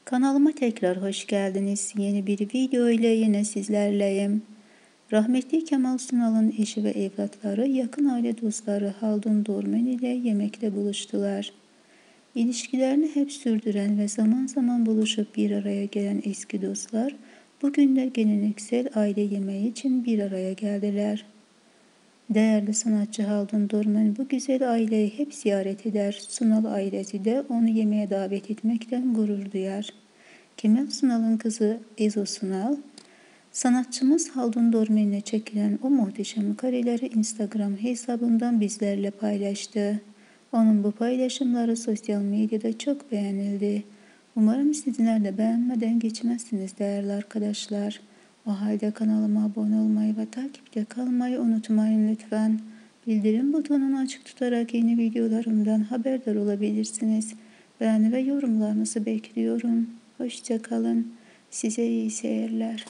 Kanalıma tekrar hoş geldiniz. Yeni bir video ile yine sizlerleyim. Rahmetli Kemal Sunal'ın eşi ve evlatları, yakın aile dostları Haldun Dorman ile yemekte buluştular. İlişkilerini hep sürdüren ve zaman zaman buluşup bir araya gelen eski dostlar, bugün de geleneksel aile yemeği için bir araya geldiler. Değerli sanatçı Haldun Dorman bu güzel aileyi hep ziyaret eder. Sunal ailesi de onu yemeğe davet etmekten gurur duyar. Kemal Sunal'ın kızı Ezo Sunal, sanatçımız Haldun Dorman ile çekilen o muhteşem kareleri Instagram hesabından bizlerle paylaştı. Onun bu paylaşımları sosyal medyada çok beğenildi. Umarım sizler de beğenmeden geçmezsiniz değerli arkadaşlar. O halde kanalıma abone olmayı ve takipte kalmayı unutmayın lütfen. Bildirim butonunu açık tutarak yeni videolarımdan haberdar olabilirsiniz. Beğeni ve yorumlarınızı bekliyorum. Hoşça kalın. Size iyi seyirler.